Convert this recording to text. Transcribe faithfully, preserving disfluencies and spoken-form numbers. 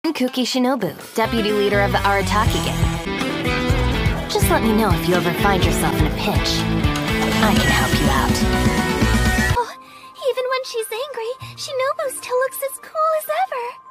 I'm Kuki Shinobu, deputy leader of the Arataki gang. Just let me know if you ever find yourself in a pinch. I can help you out. Oh, even when she's angry, Shinobu still looks as cool as ever.